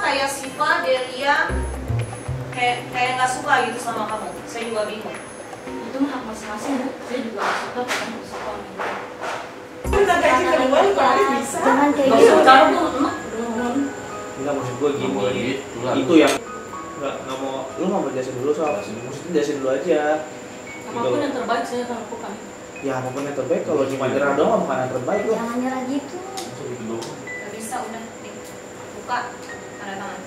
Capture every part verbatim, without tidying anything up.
kayak Siva, Delia kayak kayak nggak suka gitu sama kamu. Saya juga bingung. Itu mah hak masing-masing Bu. Saya juga nggak suka bukan suka gitu. Kita gaji kedua kali bisa. Jangan kayak Nggak gitu. usah cara tuh, emak. Enggak, maksud gue gini, gitu lah. itu yang nggak nggak mau, lu nggak mau jelasin dulu soal maksudnya jelasin dulu aja. Apapun yang terbaik saya akan lakukan. Ya apapun yang terbaik, kalau cuma nyerah doang bukan yang terbaik loh. Jangan nyerah gitu. Nggak bisa, udah nih buka tanda tangan.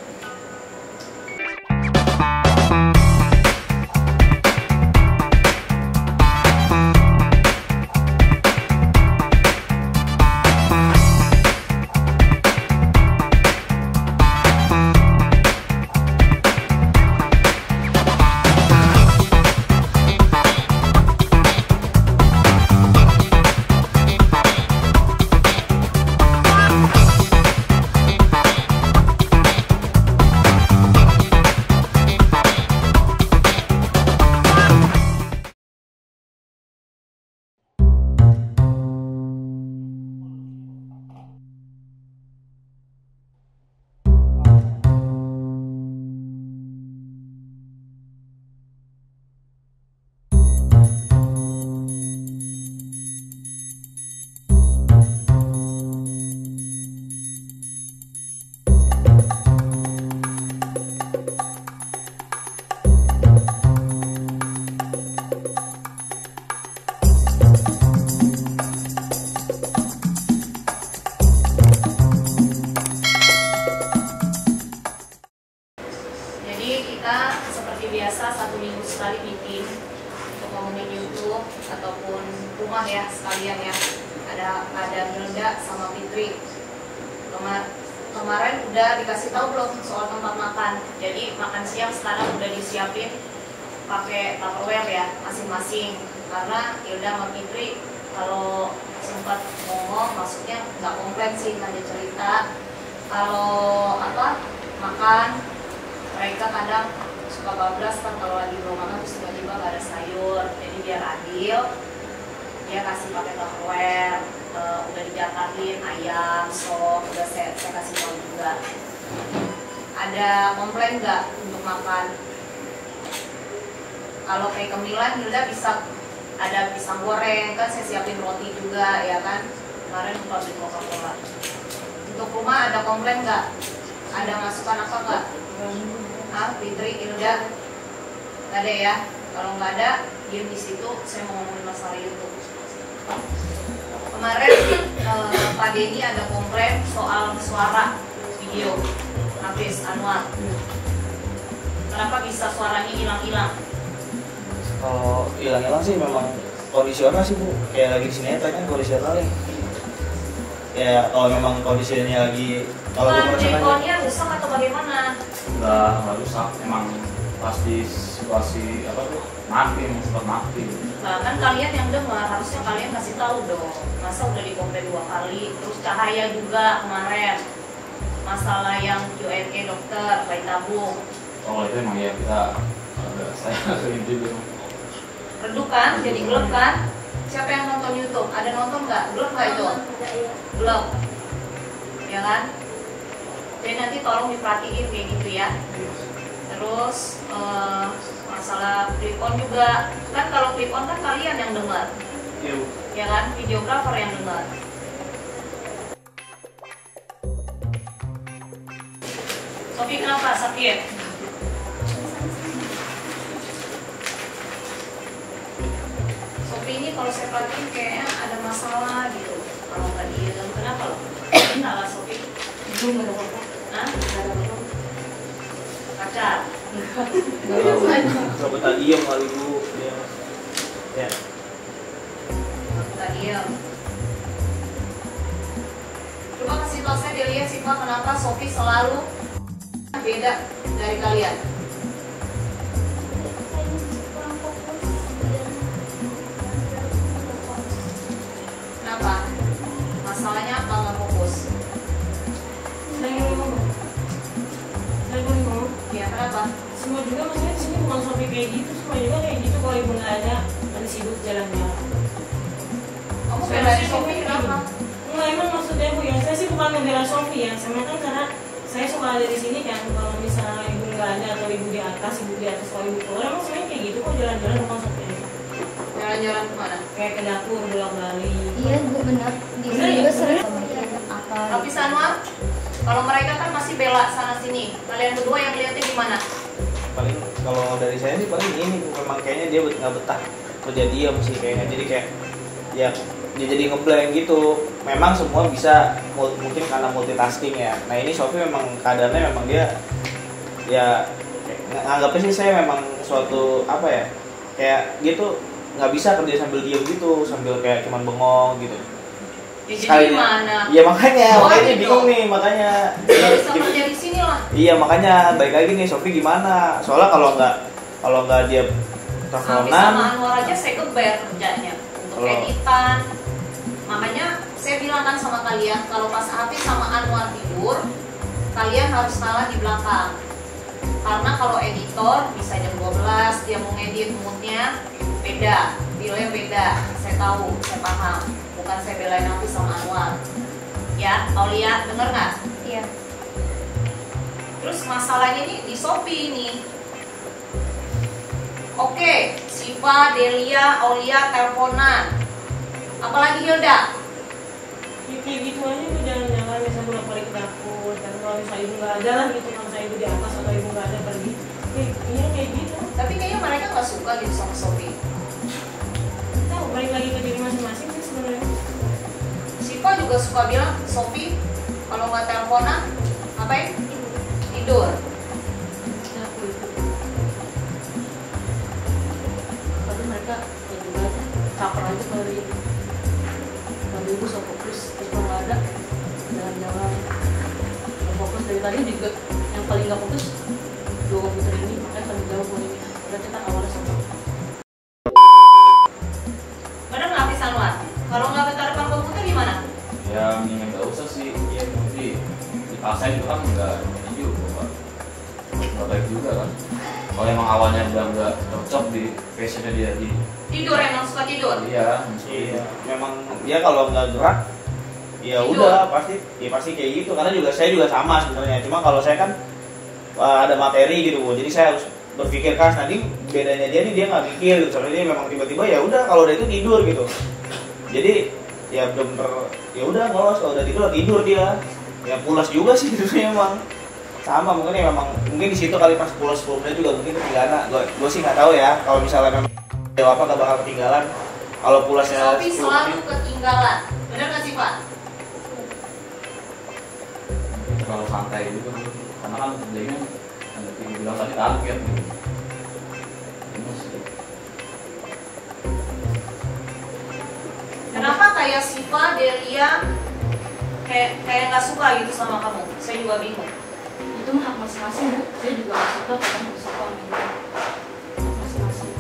Biasa satu minggu sekali meeting untuk ngomongin YouTube ataupun rumah ya sekalian ya. Ada ada Milda sama Fitri. Kemar kemarin udah dikasih tahu belum soal tempat makan. Jadi makan siang sekarang udah disiapin pakai Tupperware ya masing-masing. Karena Hilda sama Fitri kalau sempat ngomong maksudnya nggak komplain sih, hanya cerita kalau apa makan mereka kadang suka bablas kan kalau lagi belum makan terus tiba-tiba gak ada sayur. Jadi biar adil dia kasih pakai Tupperware, e, udah dijatahin ayam, sop, udah saya, saya kasih tahu juga. Ada komplain nggak untuk makan? Kalau kayak kemilan Hilda bisa ada pisang goreng kan, saya siapin roti juga ya kan. Kemarin lupa beli Coca-Cola. Untuk rumah ada komplain nggak? Ada masukan apa nggak? Ah, Fitri, Hilda, nggak ada ya? Kalau nggak ada, diem di situ. Saya mau ngomongin masalah YouTube. Kemarin eh, Pak Denny ada komplain soal suara video Hafiz Anwar. Kenapa bisa suaranya hilang-hilang? Kalau hilang-hilang sih memang kondisional sih Bu. Kayak lagi di sini tanya kondisional nih. Ya kalau memang kondisinya lagi kalau Bukan jekonnya rusak atau bagaimana? Enggak, enggak rusak. Emang pas di situasi apa tuh mati, sempat mati. Nah kan kalian yang dengar harusnya kalian kasih tahu dong. Masa udah dikomplain dua kali. Terus Cahaya juga kemarin masalah yang Q and A dokter bayi tabung. Oh itu emang ya kita ada saya sering juga. Redup kan, jadi gelap kan? Siapa yang nonton YouTube? Ada nonton nggak? Gelap nggak itu? Gelap, ya kan? Jadi nanti tolong diperhatiin kayak gitu ya. Terus eh, masalah clip on juga, kan kalau clip on kan kalian yang dengar, Iya Bu. ya kan? Videografer yang dengar. Sofi kenapa sakit? Sofi ini kalau saya perhatiin kayaknya ada masalah gitu. Kalau nggak diem, kenapa loh? Kenapa Sofi? Belum ada apa-apa. Hah? Nggak ada apa-apa. Pacar? Coba tadi yang kali Bu. Ya. Ya. Nggak diem. Coba kasih tau saya dilihat sih Pak, kenapa Sofi selalu beda dari kalian? Kenapa? Masalahnya apa nggak fokus? Saya ingin ngomong. Saya ingin ngomong. Ya kenapa? Semua juga maksudnya di sini bukan Sofi kayak gitu, semua juga kayak gitu. Kalau ibu nggak ada, nanti sibuk jalannya. Kamu beda dari Sofi kenapa? Enggak, emang maksudnya Bu ya, saya sih bukan membela Sofi ya, sama kan karena saya suka ada di sini kan, kalau misalnya ibu nggak ada atau ibu di atas, ibu di atas, kalau ibu keluar emang sebenarnya kayak gitu kok, jalan-jalan bukan sampai Jalan-jalan kemana? kayak ke dapur bolak-balik. Iya bu, benar. Di Bener sini ya? juga sering Bener. apa? Tapi Sanwar, kalau mereka kan masih bela sana sini. Kalian berdua yang lihatnya gimana? Paling kalau dari saya sih paling ini Bu, memang kayaknya dia bet- nggak betah kerja diam sih kayaknya, jadi kayak ya dia jadi ngeblank gitu. Memang semua bisa mul- mungkin karena multitasking ya. Nah ini Sofi memang keadaannya memang dia ya kayak ng- nganggapnya sih saya memang suatu apa ya, kayak dia tuh nggak bisa kerja sambil diem gitu, sambil kayak cuman bengong gitu. Ya, jadi Sekalinya- gimana? Iya makanya, Oh, makanya gitu. bingung nih makanya. Gak bisa kerja di sini lah. Iya makanya baik lagi nih Sofi gimana? Soalnya kalau nggak kalau nggak dia Sampai teleponan, sama Anwar aja saya kebayar kerjanya untuk Oh. editan. Makanya saya bilang kan sama kalian, kalau pas Hafiz sama Anwar tidur, kalian harus ngalah di belakang. Karena kalau editor bisa jam dua belas dia mau ngedit, moodnya beda, feelnya beda. Saya tahu, saya paham. Bukan saya belain Hafiz sama Anwar. Ya, Aulia, denger nggak? Iya. Terus masalahnya ini di Shopee ini. Oke, Siva, Delia, Aulia teleponan. Apalagi Hilda. Ya, kayak gitu aja bu, jalan-jalan misalnya bolak-balik ke dapur, dan kalau misalnya ibu nggak ada lah gitu, kalau misalnya ibu di atas atau ibu nggak ada pergi, kayak iya kayak gitu. Tapi kayaknya mereka nggak suka gitu sama Shopee. Tahu balik lagi ke diri masing-masing sih sebenarnya. Siva juga suka bilang, Shopee kalau nggak teleponan, ngapain? Tidur. Aku itu. Tapi mereka ya juga caper aja kalau di kalau ibu so fokus, terus kalau nggak ada jalan-jalan nggak fokus. Dari tadi juga yang paling nggak fokus dua komputer ini, makanya paling jauh pun ini. Berarti kan awalnya sama. Bener nggak Hafiz Anwar? Kalau nggak bentar depan komputer gimana? Ya mendingan nggak usah sih, ya nanti dipaksain itu kan nggak ini juga Pak. Nggak baik juga kan. Kalau emang awalnya udah nggak cocok di passionnya dia di Tidur, emang suka tidur. iya, iya memang dia kalau nggak gerak ya Tidur. udah pasti ya pasti kayak gitu, karena juga saya juga sama sebenarnya, cuma kalau saya kan uh, ada materi gitu Bu. Jadi saya harus berpikir keras. Nanti bedanya dia nih dia nggak mikir gitu, soalnya dia memang tiba-tiba ya udah kalau udah itu tidur gitu. Jadi ya bener-bener ya udah ngolos, kalau udah tidur tidur dia ya pulas juga sih tidurnya emang sama. Mungkin ya memang mungkin di situ kali pas pulas sepuluh menit juga mungkin ketinggalan. Gue gue sih nggak tahu ya, kalau misalnya memang jawab apa nggak bakal ketinggalan kalau pulasnya Shopee sepuluh selalu menit. ketinggalan. Bener nggak sih Pak? terlalu santai gitu kan. Karena kan kerjanya yang ibu bilang tadi target gitu. Ini sih. Kenapa kayak Siva, Delia kayak kayak nggak suka gitu sama kamu? Saya juga bingung. Itu mah hak masing-masing bu. Saya juga nggak suka, kadang nggak suka gitu. Hak masing-masing.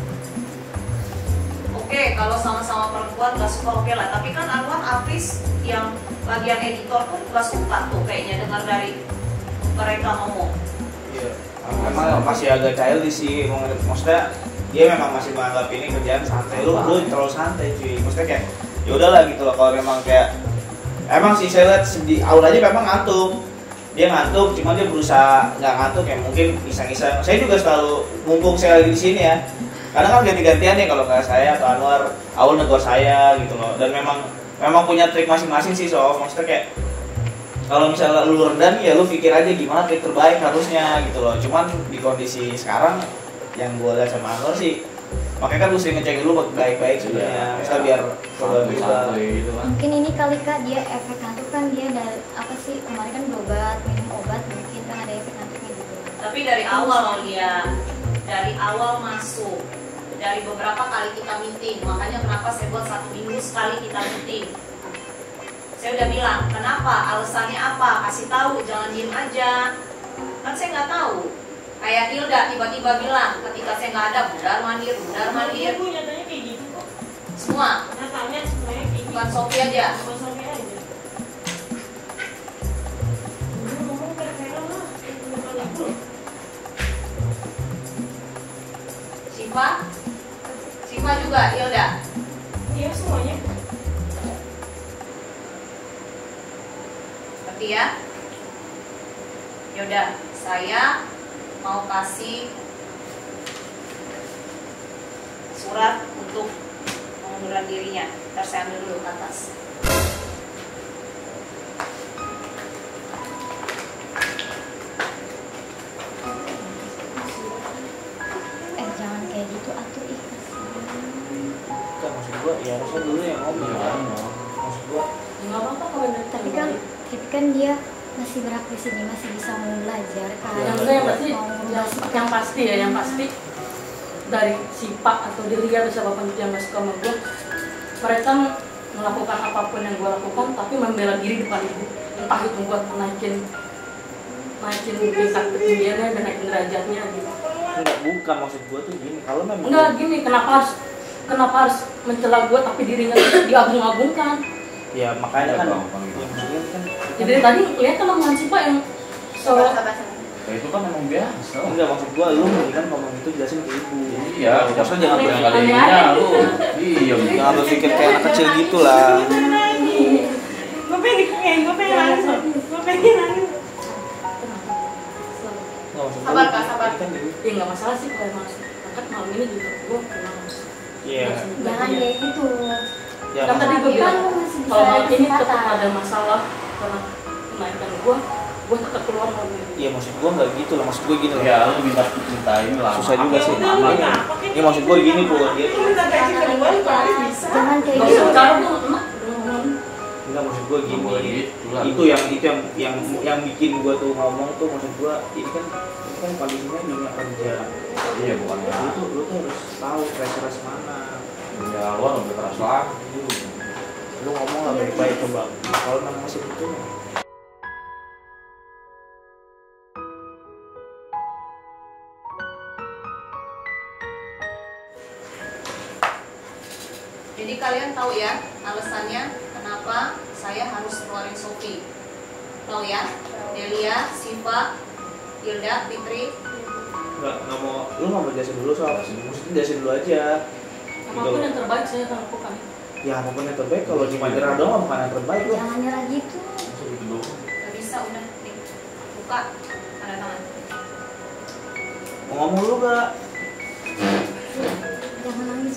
Oke, kalau sama-sama perempuan nggak suka oke lah. Tapi kan Anwar, Hafiz yang bagian editor pun nggak suka tuh kayaknya dengar dari mereka ngomong. Iya. Memang masih agak childish sih, maksudnya dia memang masih menganggap ini kerjaan santai. Lu lu terlalu santai cuy. Maksudnya kayak ya udahlah gitu loh. Kalau memang kayak emang sih saya lihat di awal aja memang ngantuk. Dia ngantuk, cuma dia berusaha nggak ngantuk ya, mungkin iseng-iseng. Saya juga selalu mumpung saya lagi di sini ya. Karena kan ganti-gantian nih, kalau nggak saya atau Anwar, Aul negor saya gitu loh. Dan memang memang punya trik masing-masing sih soal, maksudnya kayak kalau misalnya lu rendah nih ya lu pikir aja gimana trik terbaik harusnya gitu loh. Cuman di kondisi sekarang yang gue lihat sama Anwar sih, makanya kan lu sering ngecek dulu baik-baik sebenarnya, misal biar coba bisa. Santai gitu kan. Mungkin ini kali kak dia efek ngantuk kan, dia dari apa sih kemarin kan berobat minum obat, mungkin kan ada efek ngantuknya gitu. Tapi dari awal Aulia, dari awal masuk, dari beberapa kali kita meeting, makanya kenapa saya buat satu minggu sekali kita meeting. Saya udah bilang, kenapa, alasannya apa, kasih tahu, jangan diem aja. Kan saya nggak tahu. Kayak Hilda tiba-tiba bilang, ketika saya nggak ada, bundar mandir, bundar mandir, Ibu nyatanya kayak gitu kok. semua. Nyatanya sebenarnya kayak gitu. Bukan Sophie aja. Bukan Sophie aja. Ibu ngomong kira-kira lah, itu bukan ibu. Siva, Siva juga, Hilda. Iya semuanya. Ngerti ya? Yaudah, saya mau kasih surat untuk pengunduran dirinya. Ntar saya ambil dulu ke atas. Eh jangan kayak gitu atuh ih. Kan maksud gua ya harusnya dulu yang ngomong kan. Maksud gua Nggak apa-apa kalau dari Tapi kan tapi kan dia masih berhak di sini, masih bisa mau belajar kan. yang enggak yang pasti Mau yang, belajar. yang pasti ya yang pasti dari si Pak atau diri dia atau siapapun yang nggak suka sama gue, mereka melakukan apapun yang gue lakukan tapi membela diri depan ibu, entah itu buat naikin naikin tingkat ketinggiannya dan naikin derajatnya gitu. enggak, bukan maksud gua tuh gini, kalau memang Enggak gini, kenapa harus kenapa harus mencela gue tapi dirinya diagung-agungkan? ya makanya kan Ya, Bang, ya, maksudnya kan Jadi dari tadi lihat kan omongan si Pak yang so Sabar, sabar, sabar. Ya itu kan memang biasa. enggak, maksud gua lu mendingan ngomong itu jelasin ke ibu. Iya, maksudnya jangan Aneh. jangan kali Aneh ini aja. lu. Iya, jangan berpikir kayak anak kecil gitu lah. Gue pengen dikengin, gue pengen nangis, gue pengen nangis. Nggak, maksud gua, Sabar, Kak, sabar. ini kan ibu. ya nggak masalah sih kalau emang angkat malam ini juga gue kenal. Iya. Jangan kayak gitu. Ya, Kan tadi gue bilang Kan lu masih bisa kalau malam ada ini tetap kesempatan. ada masalah karena kenaikan gue, gue tetap keluar malam ini. iya maksud gua nggak gitu lah, maksud gua gini loh. Ya lu minta cintain lah. Susah juga sih. Ya udah, lu kenapa? Ini maksud gua gini pun dia. Lu minta gaji kedua, lu harus bisa. Jangan kayak Gak gitu. usah bicara tuh, enak. ngomong. Enggak, maksud gua gini. Ngomong gitu lah. Itu yang itu yang yang yang bikin gua tuh ngomong tuh, maksud gua ini kan ini kan kondisinya dunia kerja. Iya bukan Lu ya. tuh lu tuh harus tahu pressure mana. Ya luar lebih keras lagi. Lu ngomong lah baik-baik coba. Kalau memang masih butuh. Jadi kalian tahu ya alasannya kenapa saya harus keluarin Sophie. Tahu ya? Delia, Siva, Hilda, Fitri. Enggak, enggak mau, lu nggak mau jelasin dulu soal sini, maksudnya jelasin dulu aja. Apapun yang terbaik saya akan lakukan. Ya apapun yang terbaik, kalau cuma nyerah doang bukan yang terbaik lu. Jangan nyerah gitu. Masa gitu doang. Gak bisa, udah nih. Buka tanda tangan. Mau ngomong lu gak? Jangan nangis.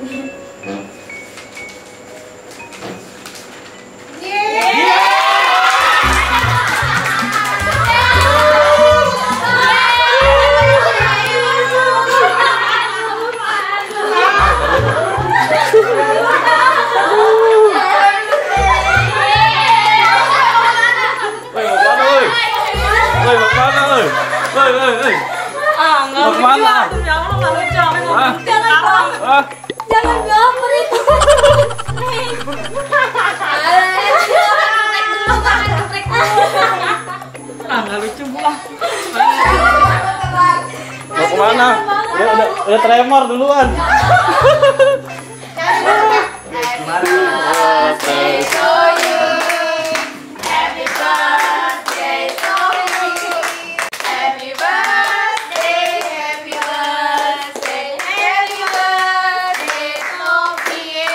Woi, mau kemana woi? Woi, mau kemana woi? Woi, woi, woi. Ah, nggak Mau lucu. kemana? Aduh, ya Allah, nggak lucu. Apa yang Ah. ngomong sekarang? Ah, Jangan baper itu. Ah, nggak lucu, Bu. Ah. mau kemana? Udah, udah, udah tremor duluan. Happy birthday, happy birthday, happy birthday, Sophie.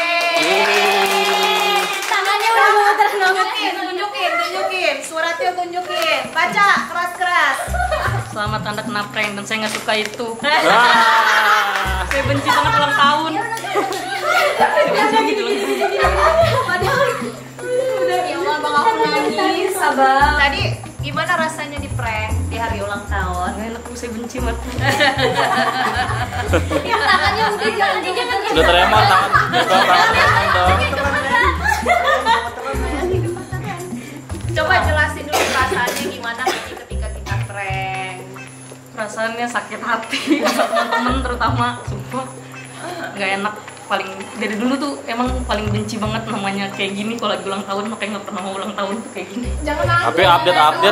Tangannya udah gemeter banget. Tunjukin, tunjukin, tunjukin. Suratnya tunjukin. Baca keras-keras. Selamat Anda kena prank dan saya nggak suka itu. Ah. Saya benci banget ulang tahun. Saya benci gitu ulang tahun. Ya Allah, bang aku nangis. Sabar. Tadi gimana rasanya di prank di hari ulang tahun? Nggak enak, Bu. Saya benci banget. Tangannya udah jangan jangan. Udah tremor tangan. Udah tangan dong. Coba jelasin dulu perasaannya gimana ketika kita prank. Perasaannya sakit hati sama teman-teman terutama, sumpah nggak enak. Paling dari dulu tuh emang paling benci banget namanya kayak gini kalau lagi ulang tahun, makanya nggak pernah mau ulang tahun tuh kayak gini. Jangan nangis. Tapi update update.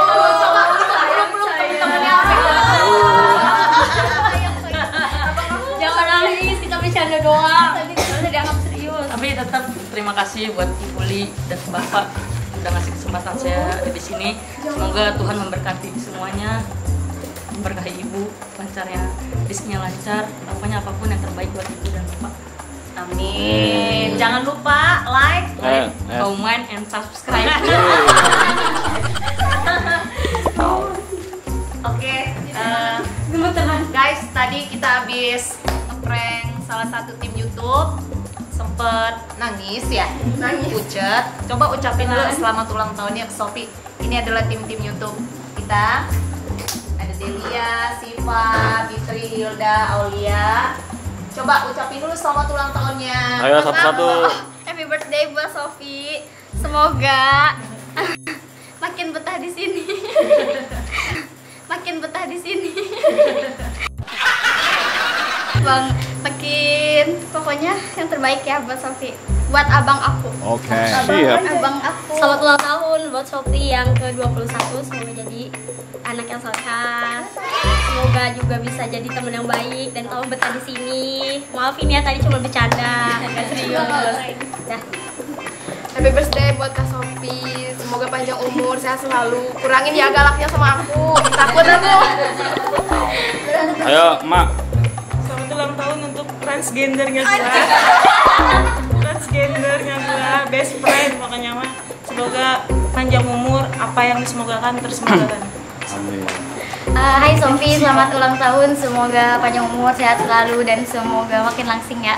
Jangan nangis, kita bercanda doang. Tadi udah dianggap serius. Tapi tetap terima kasih buat Ibu Li dan Bapak udah ngasih kesempatan saya ada di sini. Semoga Tuhan memberkati semuanya, memberkahi Ibu, lancarnya bisnisnya lancar, pokoknya apapun yang terbaik buat Ibu dan Bapak. Amin. Jangan lupa like. Eh, eh. Comment and subscribe. Eh. tadi kita habis ngeprank salah satu tim YouTube, sempet nangis ya, nangis pucet. Coba ucapin dulu selamat ulang tahunnya ke Sophie. Ini adalah tim-tim YouTube kita. Ada Delia, Siva, Fitri, Hilda, Aulia. Coba ucapin dulu selamat ulang tahunnya. Ayo satu-satu. Happy birthday buat Sophie. Semoga makin betah di sini. Makin betah di sini. Bang, makin pokoknya yang terbaik ya buat Sophie. Buat abang aku. Oke, Abang, siap. abang aku. Selamat ulang tahun buat Sophie yang ke dua puluh satu. Semoga jadi anak yang solehah. Semoga juga bisa jadi teman yang baik dan tahu betah di sini. Maafin ya tadi cuma bercanda. Nggak serius. Dah. Happy birthday buat Kak Sophie. Semoga panjang umur, sehat selalu. Kurangin ya galaknya sama aku. Takut aku. Ayo, Mak. Selamat ulang tahun untuk transgendernya gua. Transgendernya gua, best friend makanya mah. Semoga panjang umur, apa yang disemogakan tersemogakan. Amin. Uh, hai Sophie, selamat ulang tahun. Semoga panjang umur, sehat selalu dan semoga makin langsing ya.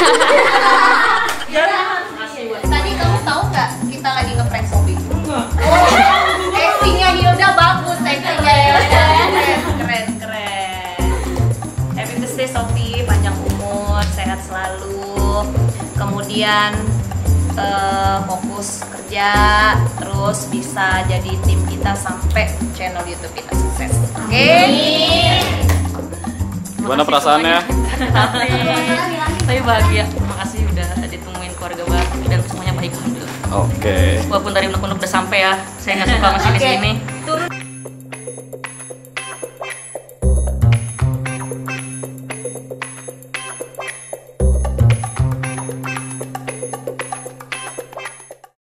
Tadi kamu tahu nggak kita lagi ngeprank Sophie? Enggak. Actingnya Hilda bagus, actingnya Hilda keren, keren, keren. Happy birthday Sophie, panjang umur, sehat selalu. Kemudian eh, fokus kerja, terus bisa jadi tim kita sampai channel YouTube kita sukses. Oke? Gimana perasaannya? Saya bahagia, makasih udah ditemuin keluarga baru dan semuanya baik alhamdulillah. Oke. Walaupun tadi unek-unek udah sampai ya, saya nggak suka masih di Oke. sini.